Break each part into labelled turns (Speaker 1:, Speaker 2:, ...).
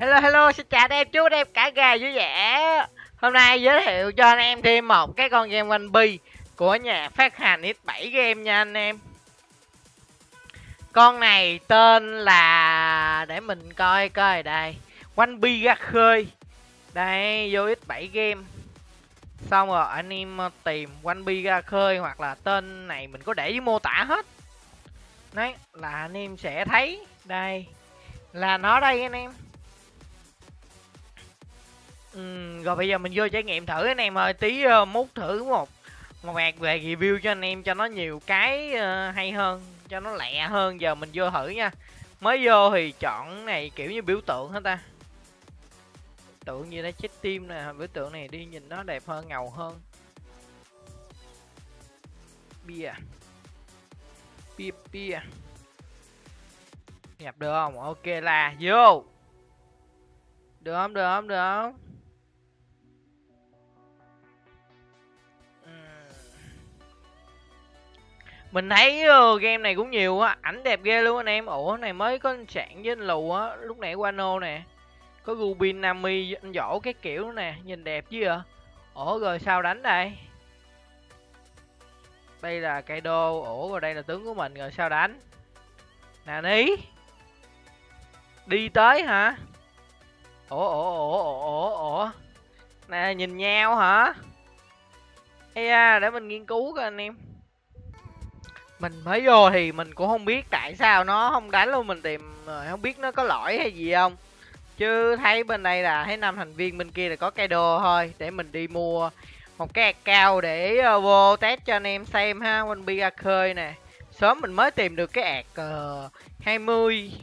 Speaker 1: Hello hello, xin chào anh em, chúc anh em cả gà vui vẻ. Hôm nay giới thiệu cho anh em thêm một cái con game One Piece của nhà phát hành X7 Game nha anh em. Con này tên là, để mình coi đây, One Piece ra khơi. Đây, vô X7 Game. Xong rồi anh em tìm One Piece ra khơi, hoặc là tên này mình có để với mô tả hết. Đấy, là anh em sẽ thấy đây là nó đây anh em. Rồi bây giờ mình vô trải nghiệm thử anh em ơi, tí mút thử một mạc về review cho anh em cho nó nhiều cái hay hơn, cho nó lẹ hơn. Giờ mình vô thử nha. Mới vô thì chọn này kiểu như biểu tượng hết ta. Tượng gì đây, chết tim nè, biểu tượng này đi nhìn nó đẹp hơn, ngầu hơn. Bia. Bia. Nhập được không? Ok là vô. Được không? Mình thấy game này cũng nhiều á, ảnh đẹp ghê luôn anh em. Ủa này mới có sạn với anh lù á, lúc nãy Wano nè. Có Rubin, Nami, anh Dỗ cái kiểu nè, nhìn đẹp chứ ạ. Ủa rồi sao đánh đây? Đây là Kaido, ủa rồi đây là tướng của mình rồi sao đánh? Nani? Đi tới hả? Ủa. Nè nhìn nhau hả? Ê da, để mình nghiên cứu coi anh em. Mình mới vô thì mình cũng không biết tại sao nó không đánh luôn, mình tìm không biết nó có lỗi hay gì không. Chứ thấy bên đây là thấy 5 thành viên, bên kia là có Kaido thôi. Để mình đi mua một cái account để vô test cho anh em xem ha. One Piece ra khơi nè. Sớm mình mới tìm được cái ạc 20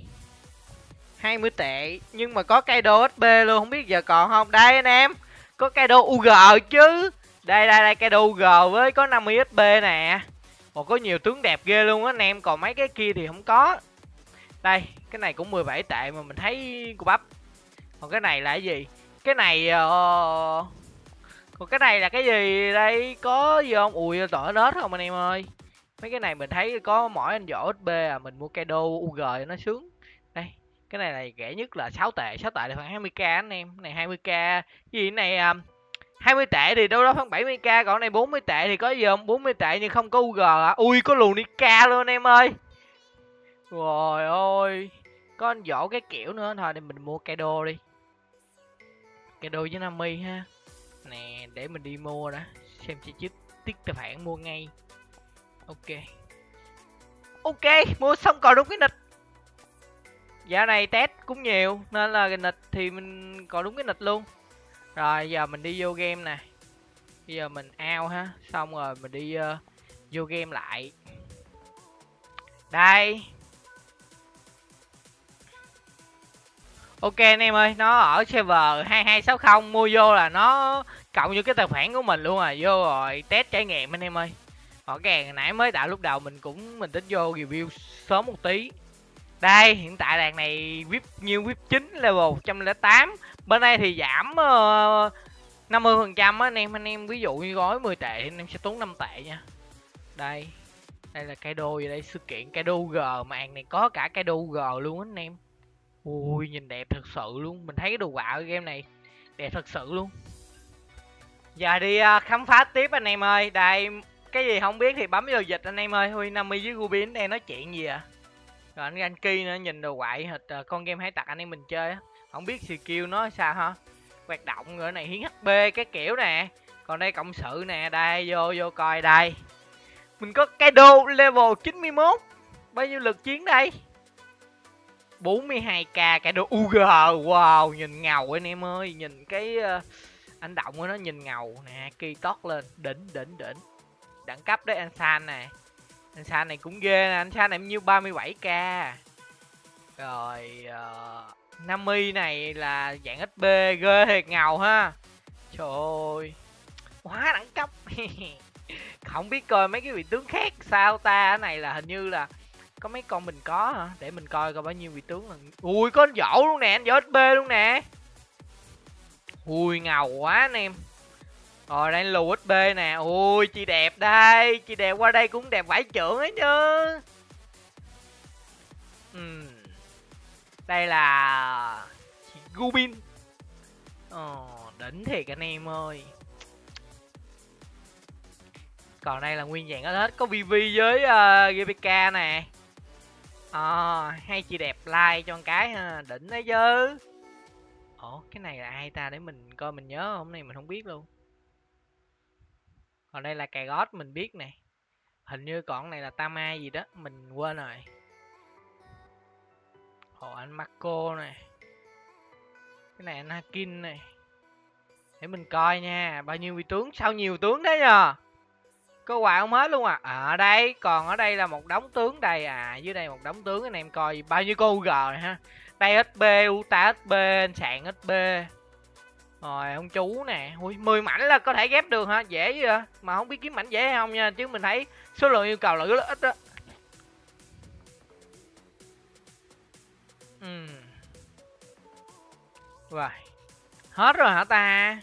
Speaker 1: tệ. Nhưng mà có Kaido SP luôn, không biết giờ còn không. Đây anh em, có Kaido UG chứ. Đây Kaido UG với có 50 SP nè. Ồ, có nhiều tướng đẹp ghê luôn á anh em. Còn mấy cái kia thì không có. Đây, cái này cũng 17 tệ mà mình thấy cô bắp. Còn cái này là cái gì? Cái này còn cái này là cái gì đây? Có gì không? Ui tỏi nết không anh em ơi. Mấy cái này mình thấy có mỗi anh võ SP à, mình mua Kaido UG nó sướng. Đây, cái này là rẻ nhất là 6 tệ, 6 tệ là khoảng 20k anh em. Cái này 20k. Cái gì này 20 tệ thì đâu đó khoảng 70k, còn này 40 tệ thì có gì không? 40 tệ nhưng không có UG à. Ui có Lunica luôn anh em ơi. Rồi ôi, có anh vỗ cái kiểu nữa. Thôi để mình mua Kaido đi. Kaido với Nami ha. Nè, để mình đi mua đã. Xem chi tiết tiết tài khoản mua ngay. Ok, mua xong còn đúng cái nịch. Dạo này test cũng nhiều nên là cái nịch thì mình còn đúng cái nịch luôn. Rồi giờ mình đi vô game nè. Bây giờ mình out ha. Xong rồi mình đi vô game lại. Đây. Ok anh em ơi, nó ở server 2260, mua vô là nó cộng vô cái tài khoản của mình luôn à. Vô rồi test trải nghiệm anh em ơi. Ở cái nãy mới đạo lúc đầu mình tính vô review sớm một tí. Đây, hiện tại đàn này VIP nhiêu, VIP 9 level 108. Bên đây thì giảm 50% á anh em ví dụ như gói 10 tệ anh em sẽ tốn 5 tệ nha. Đây. Đây là Kaido vậy đây, sự kiện Kaido G, màn này có cả Kaido G luôn anh em. Ui nhìn đẹp thật sự luôn, mình thấy cái đồ họa game này đẹp thật sự luôn. Giờ đi khám phá tiếp anh em ơi. Đây, cái gì không biết thì bấm vô dịch anh em ơi. Huy Nami với Rubin đang nói chuyện gì à? Rồi anh Ganki nữa, nhìn đồ quậy hệt con game hải tặc anh em mình chơi á. Không biết skill nó sao ha. Hoạt động rồi này hiến HP cái kiểu nè. Còn đây cộng sự nè, đây vô coi đây. Mình có Kaido level 91. Bao nhiêu lực chiến đây? 42k Kaido UG. Wow, nhìn ngầu anh em ơi, nhìn cái anh động của nó nhìn ngầu nè, kỳ tót lên, đỉnh. Đẳng cấp đấy anh San nè. Anh San này cũng ghê nè, anh San này nhiêu 37k. Rồi Nami này là dạng XP ghê thiệt, ngầu ha. Trời ơi. Quá đẳng cấp. Không biết coi mấy cái vị tướng khác sao ta. Cái này là hình như là có mấy con mình có hả? Để mình coi bao nhiêu vị tướng là. Ui có anh Dỗ luôn nè, anh Dỗ XP luôn nè. Ui ngầu quá anh em. Rồi đây lù XP nè. Ui chị đẹp đây, chị đẹp qua đây cũng đẹp vải trưởng ấy chứ. Đây là chị Gubin. Đỉnh thiệt anh em ơi. Còn đây là nguyên dạng hết. Có VV với GPK nè. Hay chị đẹp like cho một cái ha. Đỉnh đấy chứ. Ủa cái này là ai ta, để mình coi mình nhớ không, này mình không biết luôn. Còn đây là cà gót mình biết nè. Hình như còn này là Tama gì đó, mình quên rồi. Ồ anh Marco nè. Cái này anh Hakin nè. Để mình coi nha, bao nhiêu vị tướng, sao nhiều tướng thế nhờ. Có quà không hết luôn à. Ở đây, còn ở đây là một đống tướng đây à, dưới đây một đống tướng anh em coi bao nhiêu con UG rồi ha. Đây SB, Uta SB, anh sạn SB. Rồi ông chú nè, ui 10 mảnh là có thể ghép được hả? Dễ vậy. Mà không biết kiếm mảnh dễ hay không nha, chứ mình thấy số lượng yêu cầu là rất ít đó. Rồi. Hết rồi hả ta?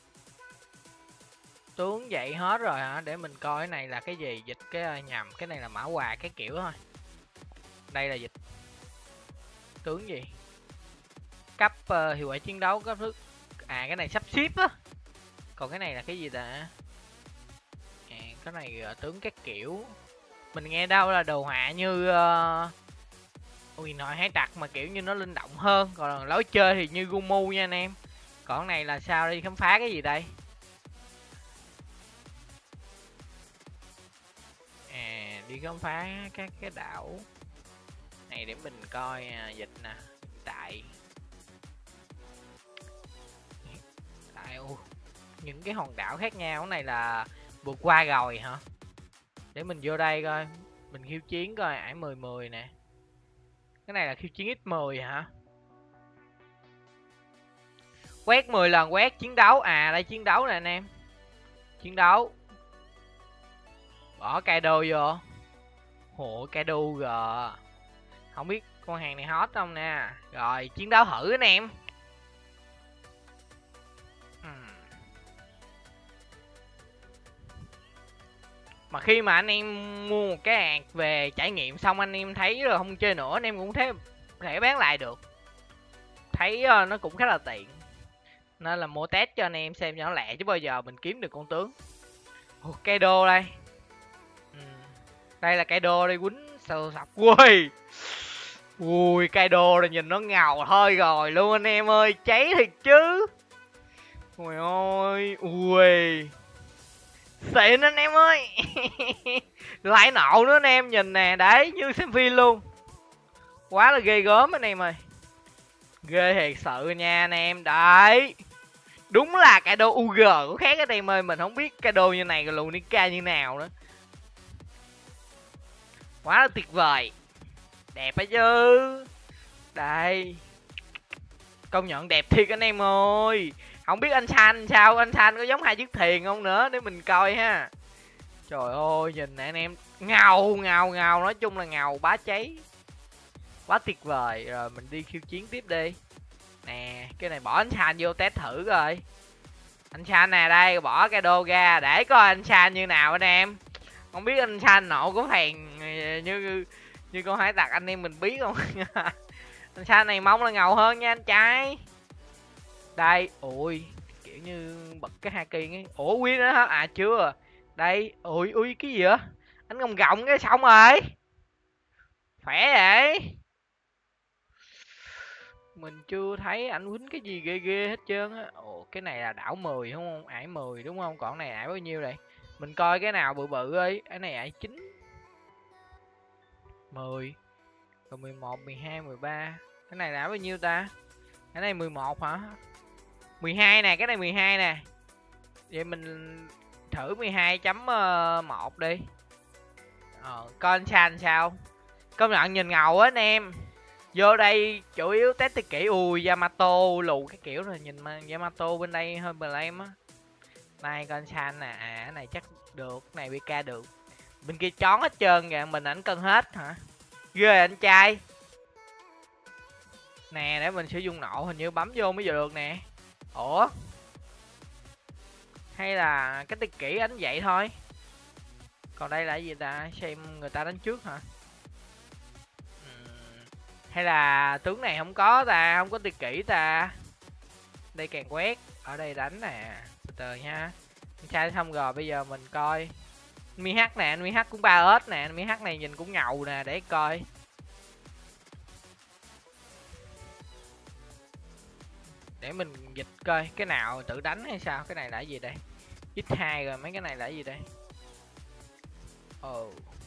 Speaker 1: Tướng vậy hết rồi hả? Để mình coi cái này là cái gì, dịch cái nhầm, cái này là mã quà cái kiểu thôi. Đây là dịch tướng gì? Cấp hiệu quả chiến đấu cấp thứ. À cái này sắp ship á. Còn cái này là cái gì ta? Cái này tướng các kiểu. Mình nghe đâu là đồ họa như ui nội hái trặc mà kiểu như nó linh động hơn. Còn lối chơi thì như Gumu nha anh em. Còn cái này là sao, đi khám phá cái gì đây? Đi khám phá các cái đảo này để mình coi dịch nè. Tại những cái hòn đảo khác nhau. Cái này là vượt qua rồi hả? Để mình vô đây coi, mình khiêu chiến coi ải 10 nè. Cái này là khiêu chiến x10 hả? Quét 10 lần quét chiến đấu. À đây chiến đấu nè anh em. Chiến đấu. Bỏ Kaido vô. Hộ Kaido gờ. Không biết con hàng này hot không nè. Rồi chiến đấu thử anh em. Mà khi mà anh em mua một cái hạt về trải nghiệm xong anh em thấy rồi không chơi nữa, anh em cũng thể bán lại được. Thấy nó cũng khá là tiện. Nên là mua test cho anh em xem cho nó lẹ, chứ bao giờ mình kiếm được con tướng. Kaido đây. Đây là Kaido đây, quýnh sờ sọc. Ui Kaido là nhìn nó ngầu thôi rồi luôn anh em ơi, cháy thiệt chứ. Ui ôi, ui xịn anh em ơi. Lại nộ nữa anh em, nhìn nè, đấy như xem phim luôn. Quá là ghê gớm anh em ơi. Ghê thiệt sự nha anh em. Đấy, đúng là Kaido UG có khác anh em ơi. Mình không biết Kaido như này rồi Lunica như nào nữa. Quá là tuyệt vời. Đẹp á chứ. Đây, công nhận đẹp thiệt anh em ơi. Không biết anh San sao, anh San có giống hai chiếc thuyền không nữa, để mình coi ha. Trời ơi nhìn nè anh em, ngầu. Nói chung là ngầu bá cháy. Quá tuyệt vời. Rồi mình đi khiêu chiến tiếp đi. Nè cái này bỏ anh San vô test thử rồi. Anh San nè, đây bỏ cái đô ra để coi anh San như nào anh em. Không biết anh San nộ có phèn như con hải tặc anh em mình biết không. Anh San này mong là ngầu hơn nha anh trai. Đây, ui kiểu như bật cái Haki ấy. Ủa Win nữa hả? À chưa. Đây, ui cái gì vậy? Anh gồng gồng cái xong rồi. Khỏe vậy. Mình chưa thấy ảnh quýnh cái gì ghê ghê hết trơn á. Ồ cái này là đảo 10 đúng không? Ải 10 đúng không? Còn này ải bao nhiêu đây? Mình coi cái nào bự bự ơi. Cái này ải 9 10. Rồi 11, 12, 13. Cái này là bao nhiêu ta? Cái này 11 hả? 12 nè, cái này 12 nè. Vậy mình thử 12.1 đi. Coi anh San sao. Công nhận nhìn ngầu á anh em. Vô đây chủ yếu test kỹ. Ui Yamato lù cái kiểu rồi. Nhìn mà Yamato bên đây hơi blame á. Này con San nè. À cái này chắc được. Cái này BK được. Bên kia chón hết trơn kìa. Mình ảnh cân hết hả? Ghê anh trai. Nè để mình sử dụng nộ. Hình như bấm vô mới được nè. Ủa hay là cái tiết kỹ đánh vậy thôi. Còn đây là gì ta? Xem người ta đánh trước hả? Hay là tướng này không có ta, không có tiệt kỹ ta. Đây càng quét. Ở đây đánh nè. Từ từ nha. Sai xong rồi bây giờ mình coi. Mi H nè, Mi H cũng 3 ếch nè, Mi H này nhìn cũng ngầu nè, để coi. Để mình dịch coi cái nào tự đánh hay sao. Cái này là cái gì đây? X2 rồi, mấy cái này là cái gì đây? Ồ.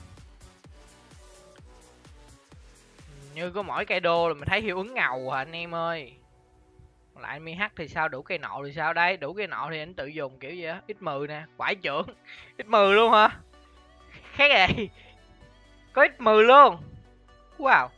Speaker 1: Như có mỗi cây đô là mình thấy hiệu ứng ngầu à anh em ơi. Lại Mi H thì sao, đủ cây nộ thì sao đây? Đủ cây nộ thì anh tự dùng kiểu gì á, X10 nè, quải trưởng. X10 luôn hả? Khác vậy. Có X10 luôn. Wow.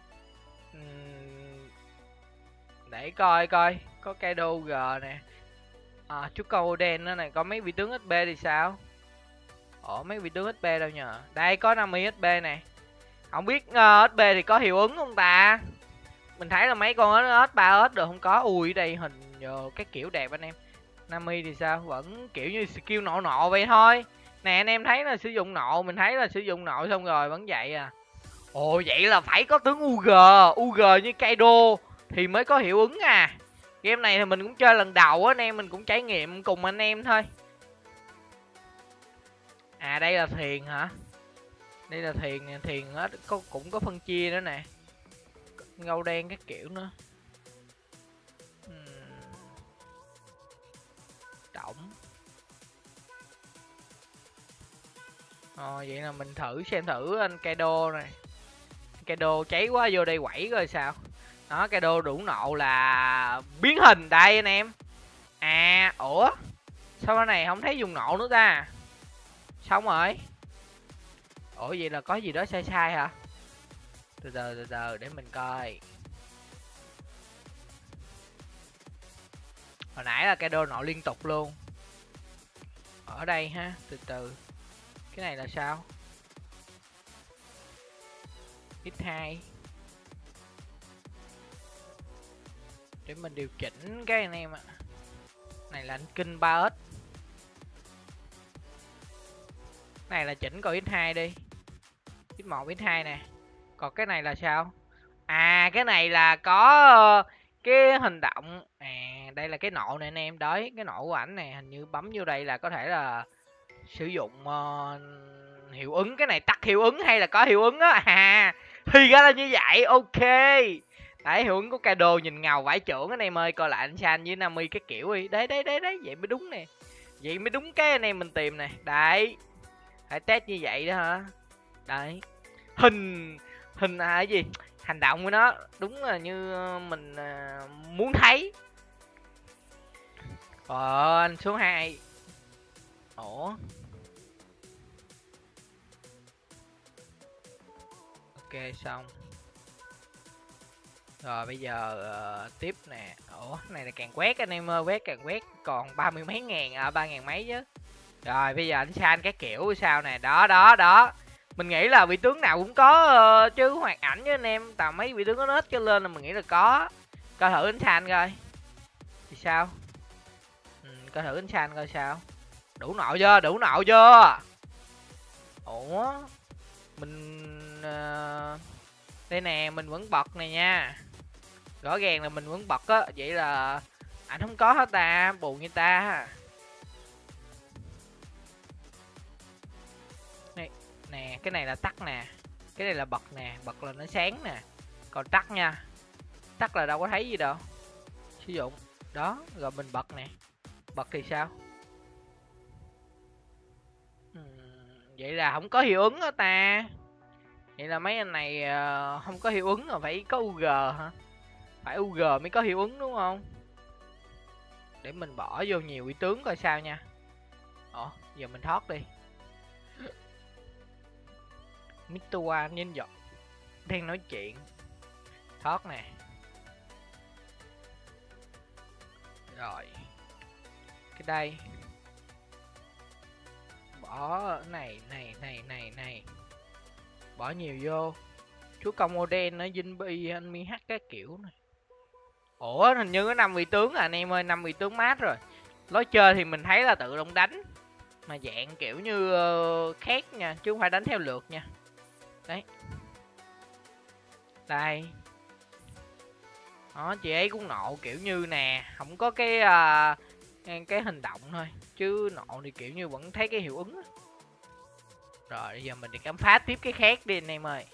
Speaker 1: Để coi coi, có cây đô G nè. À, chú câu đen nữa này, có mấy vị tướng XP thì sao? Ủa mấy vị tướng XP đâu nhờ? Đây có 50 XP này. Không biết XP thì có hiệu ứng không ta? Mình thấy là mấy con ếch 3 ếch được không có. Ui đây hình cái kiểu đẹp anh em. Nami thì sao? Vẫn kiểu như skill nộ nộ vậy thôi. Nè anh em thấy là sử dụng nộ, mình thấy là sử dụng nộ xong rồi vẫn vậy à. Ồ vậy là phải có tướng UG, UG như Kaido thì mới có hiệu ứng à. Game này thì mình cũng chơi lần đầu á anh em, mình cũng trải nghiệm cùng anh em thôi. À đây là thuyền hả? Đây là thuyền, thuyền á cũng có phân chia nữa nè. Ngâu đen các kiểu nữa. Động. Vậy là mình thử xem thử anh Kaido này. Kaido cháy quá vô đây quẩy coi sao. Đó Kaido đủ nộ là biến hình đây anh em. À ủa sao cái này không thấy dùng nộ nữa ta? Xong rồi. Ủa vậy là có gì đó sai sai hả? Từ từ để mình coi. Hồi nãy là Kaido nộ liên tục luôn. Ở đây ha, từ từ. Cái này là sao? X2. Để mình điều chỉnh cái anh em ạ. Này là anh kinh 3 ếch. Này là chỉnh coi X2 đi. X1 X2 nè. Còn cái này là sao? À cái này là có cái hành động. À đây là cái nộ này anh em. Đấy cái nộ của ảnh này, hình như bấm vô đây là có thể là sử dụng hiệu ứng. Cái này tắt hiệu ứng hay là có hiệu ứng á? À thì ra là như vậy. Ok. Đấy hiệu ứng của Kaido nhìn ngầu vãi trưởng anh em ơi. Coi lại anh San với Nami cái kiểu đi. Đấy vậy mới đúng nè. Vậy mới đúng cái anh em mình tìm nè. Đấy phải test như vậy đó hả? Đấy hình cái gì, hành động của nó đúng là như mình muốn thấy. Anh số 2. Ủa ok xong rồi bây giờ tiếp nè. Ủa này là càng quét anh em ơi, quét càng quét còn 30 mấy ngàn, 3.000 mấy chứ. Rồi bây giờ anh San cái kiểu sao nè. Đó mình nghĩ là vị tướng nào cũng có chứ, hoạt ảnh với anh em. Tầm mấy vị tướng có nết cho lên là mình nghĩ là có. Coi thử anh San coi thì sao. Coi thử anh San coi sao. Đủ nộ chưa? Đủ nộ chưa? Ủa mình đây nè, mình vẫn bật này nha. Rõ ràng là mình vẫn bật á. Vậy là ảnh không có hết ta, buồn như ta. Nè cái này là tắt nè, cái này là bật nè, bật là nó sáng nè, còn tắt nha, tắt là đâu có thấy gì đâu. Sử dụng đó rồi mình bật nè, bật thì sao? Vậy là không có hiệu ứng đó ta. Vậy là mấy anh này không có hiệu ứng, rồi phải có UG hả? Phải UG mới có hiệu ứng đúng không? Để mình bỏ vô nhiều vị tướng coi sao nha. Giờ mình thoát đi. Mr. One nhân vật đang nói chuyện. Thoát nè. Rồi cái đây bỏ này bỏ nhiều vô. Chú công Oden nó Jinbe anh Mi H cái kiểu này. Ủa hình như có 5 vị tướng à anh em ơi, 5 vị tướng mát rồi. Lối chơi thì mình thấy là tự động đánh mà dạng kiểu như khác nha, chứ không phải đánh theo lượt nha. Đấy đây Đó, chị ấy cũng nộ kiểu như nè, không có cái hành động thôi, chứ nộ thì kiểu như vẫn thấy cái hiệu ứng á. Rồi bây giờ mình đi khám phá tiếp cái khác đi anh em ơi.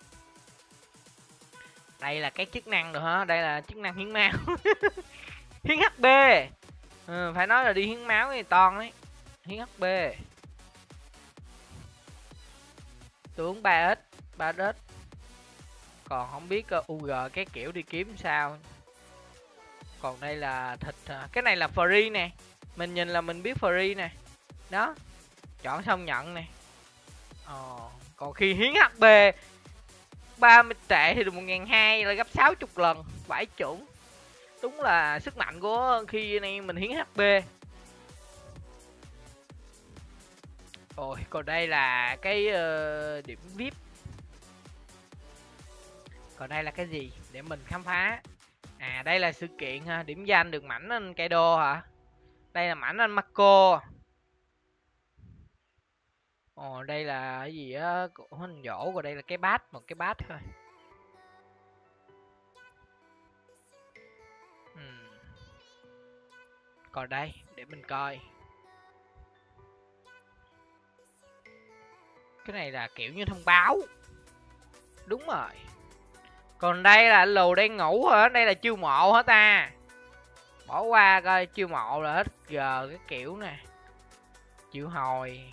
Speaker 1: Đây là cái chức năng rồi hả? Đây là chức năng hiến máu. Hiến HP. Phải nói là đi hiến máu thì toàn đấy. Hiến HP. Tôi uống 3x, 3x. Còn không biết UG cái kiểu đi kiếm sao. Còn đây là thịt, cái này là free nè. Mình nhìn là mình biết free nè. Đó. Chọn xong nhận nè. Còn khi hiến HP 30 tệ thì được 1.200 là gấp 60 lần. Vãi chuẩn. Đúng là sức mạnh của khi anh em mình hiến HP. Rồi, còn đây là cái điểm VIP. Còn đây là cái gì để mình khám phá? À, đây là sự kiện ha, điểm danh được mảnh anh Kaido hả? Đây là mảnh anh Marco. Ồ, đây là cái gì á, của hình dỗ, còn đây là cái bát, một cái bát thôi. Còn đây, để mình coi. Cái này là kiểu như thông báo. Đúng rồi. Còn đây là lù đang ngủ hả? Đây là chiêu mộ hả ta? Bỏ qua coi, chiêu mộ là hết giờ cái kiểu nè. Chiêu hồi.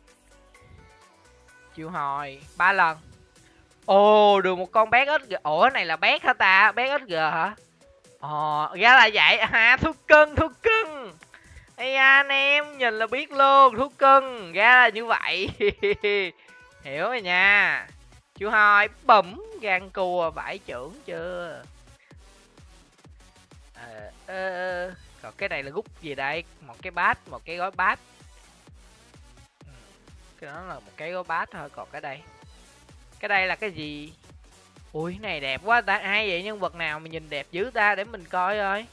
Speaker 1: Chiêu hồi 3 lần. Ồ, được một con bé SG. Ủa, cái này là bé hả ta? Bé SG hả? Ồ, ra là vậy. À, thuốc cưng, thuốc cưng. Ây da, anh em nhìn là biết luôn, thuốc cưng. Ra là như vậy. Hiểu rồi nha. Chú hai bấm gan cua vải trưởng chưa? Còn cái này là gút gì đây? Một cái bát, một cái gói bát. Cái đó là một cái gói bát thôi. Còn cái đây là cái gì? Ui, cái này đẹp quá ta. Ai vậy? Nhân vật nào mà nhìn đẹp dữ ta? Để mình coi thôi.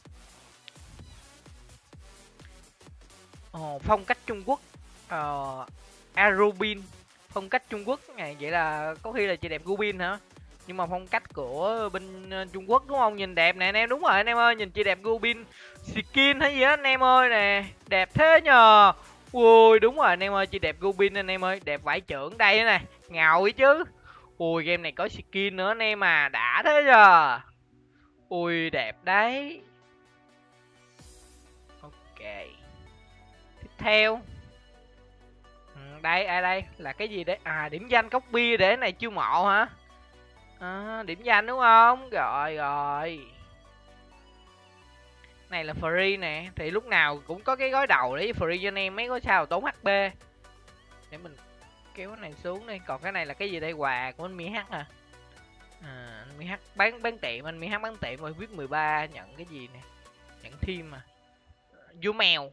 Speaker 1: Ồ, phong cách Trung Quốc. Arubin. Phong cách Trung Quốc này, vậy là có khi là chị đẹp Rubin hả? Nhưng mà phong cách của bên Trung Quốc đúng không? Nhìn đẹp nè anh em, đúng rồi anh em ơi, nhìn chị đẹp Rubin skin hay gì á anh em ơi nè, đẹp thế nhờ. Ui đúng rồi anh em ơi, chị đẹp Rubin anh em ơi, đẹp vải trưởng đây nè, ngầu ấy chứ. Ui game này có skin nữa anh em à, đã thế nhờ. Ui đẹp đấy. Ok. Tiếp theo. Đây, ai đây? Là cái gì đấy? À, điểm danh cốc bia để này chiêu mộ hả? À, điểm danh đúng không? Rồi rồi. Này là free nè. Thì lúc nào cũng có cái gói đầu để free cho anh em mấy gói sao tốn HP. Để mình kéo cái này xuống đi. Còn cái này là cái gì đây? Quà của anh Mi H à? À, anh Mi H bán tiệm, anh Mi H bán tiệm rồi, viết 13 nhận cái gì nè? Nhận thêm à. Vua mèo.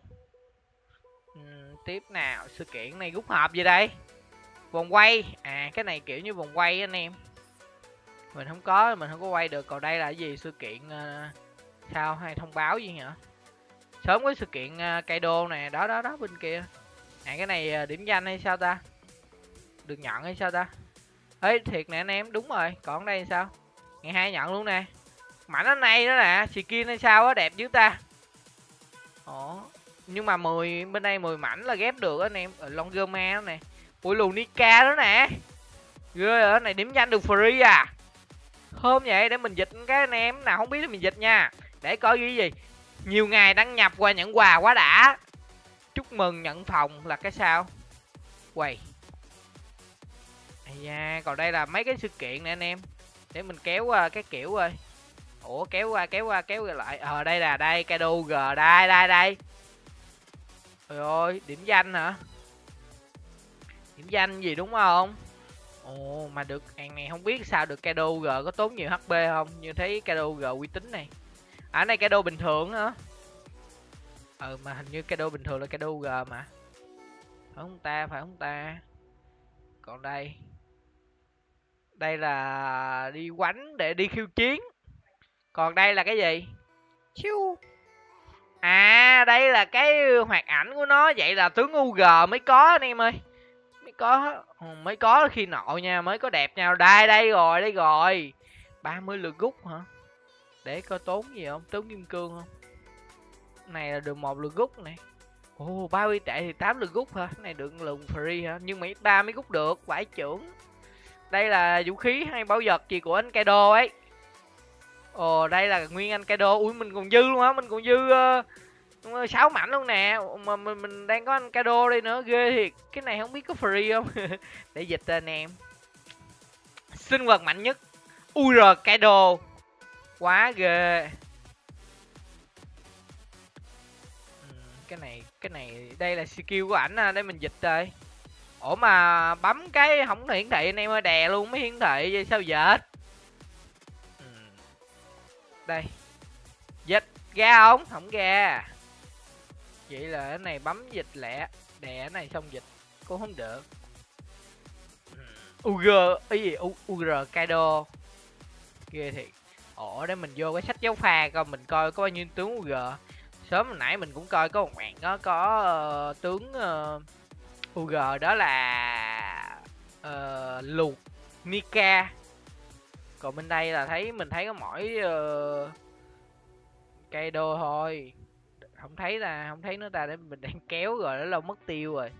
Speaker 1: Tiếp nào, sự kiện này rút hộp gì đây? Vòng quay. À, cái này kiểu như vòng quay anh em. Mình không có quay được. Còn đây là cái gì? Sự kiện sao hay thông báo gì hả? Sớm có sự kiện Kaido nè, đó đó đó bên kia. À, cái này điểm danh hay sao ta? Được nhận hay sao ta? Ê thiệt nè anh em, đúng rồi. Còn đây sao? Ngày 2 nhận luôn nè. Mảnh ở này nữa nè, skin hay sao á, đẹp dữ ta. Ồ, nhưng mà 10 bên đây 10 mảnh là ghép được anh em. Ở Longgerma đó nè. Ui Lunica đó nè. Ghê ở này điểm danh được free à. Hôm vậy để mình dịch cái anh em, nào không biết thì mình dịch nha. Để coi cái gì. Nhiều ngày đăng nhập qua nhận quà quá đã. Chúc mừng nhận phòng là cái sao? Quầy. Da, còn đây là mấy cái sự kiện nè anh em. Để mình kéo qua cái kiểu ơi. Ủa kéo qua lại. Đây là đây Kaido G đây. Trời ơi, điểm danh hả? Điểm danh gì đúng không? Ồ mà được hàng này không biết sao được. Kaido G có tốn nhiều HP không? Như thấy Kaido G uy tín này. À này Kaido bình thường hả? Mà hình như Kaido bình thường là Kaido G mà. Phải không ta? Còn đây. Đây là đi quánh để đi khiêu chiến. Còn đây là cái gì? Chiu. À đây là cái hoạt ảnh của nó. Vậy là tướng UG mới có anh em ơi. Mới có khi nộ nha, mới có đẹp nhau. Đây rồi 30 lượt rút hả? để coi tốn gì không, tốn kim cương không. Này là được 1 lượt rút này. Ồ, 30 tệ thì 8 lượt rút hả? Cái này được lượng free hả? Nhưng mà x3 mới rút được, vãi trưởng. Đây là vũ khí hay bảo vật gì của anh Kaido ấy. Ồ, đây là nguyên anh Kaido. Ui, mình còn dư luôn hả? Mình còn dư 6 mảnh luôn nè. Mà mình đang có anh Kaido đây nữa, ghê thiệt. Cái này không biết có free không? Để dịch tên em. Sinh vật mạnh nhất UR Kaido. Quá ghê. Cái này đây là skill của ảnh à, để mình dịch rồi. Ủa mà bấm cái không hiển thị anh em ơi, đè luôn mới hiển thị sao dệt. Đây. Dịch ra không? Không ra. Vậy là cái này bấm dịch lẹ, đè cái này xong dịch cũng không được. UG cái gì UR Kaido. Ghê thiệt. Ủa để mình vô cái sách giáo khoa coi mình coi có bao nhiêu tướng UG. Sớm hồi nãy mình cũng coi có một bạn đó có tướng UG đó là Lục Nika. Còn bên đây là mình thấy có mỗi Kaido thôi. Không thấy nữa ta, để mình đang kéo rồi nó lâu mất tiêu rồi.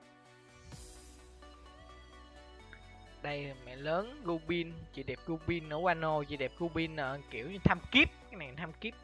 Speaker 1: Đây mẹ lớn Rubin, chị đẹp Rubin ở Wano, chị đẹp Rubin kiểu như tham kiếp, cái này tham kiếp.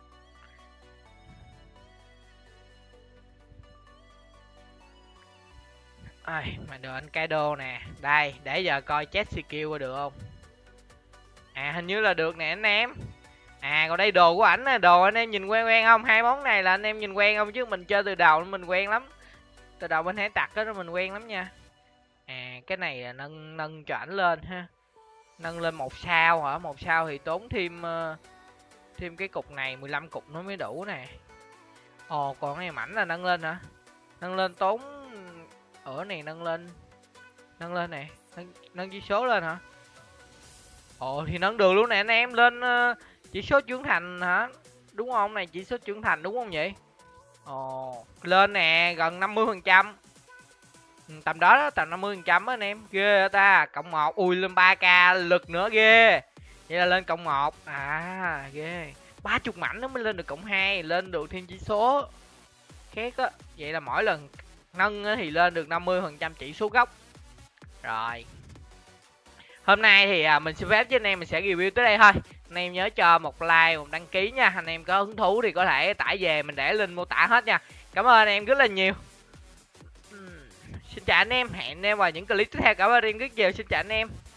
Speaker 1: Ai mà đồ anh Kaido nè, đây để giờ coi chat skill qua được không. À hình như là được nè anh em. À còn đây đồ của ảnh nè, đồ anh em nhìn quen quen không? Hai món này là anh em nhìn quen không, chứ mình chơi từ đầu mình quen lắm. Từ đầu bên hải tặc đó mình quen lắm nha. À cái này là nâng cho ảnh lên ha. Nâng lên 1 sao hả? 1 sao thì tốn thêm thêm cái cục này 15 cục nó mới đủ nè. Ồ còn cái này ảnh là nâng lên hả? Nâng lên tốn ở này, nâng lên nè, nâng chỉ số lên hả? Ồ thì nâng được luôn nè anh em, lên chỉ số trưởng thành hả? Đúng không? Này chỉ số trưởng thành đúng không vậy? Ồ lên nè, gần 50%. Tầm đó tầm 50% anh em. Ghê hả ta? Cộng 1. Ui lên 3k lực nữa, ghê. Vậy là lên cộng 1. À ghê. 30 mảnh nó mới lên được cộng 2, lên được thêm chỉ số khác á. Vậy là mỗi lần nâng thì lên được 50% chỉ số gốc. Rồi. Hôm nay thì mình xin phép với anh em mình sẽ review tới đây thôi. Anh em nhớ cho một like, một đăng ký nha. Anh em có hứng thú thì có thể tải về, mình để link mô tả hết nha. Cảm ơn anh em rất là nhiều. Xin chào anh em, hẹn anh em vào những clip tiếp theo. Cảm ơn anh em rất nhiều, xin chào anh em.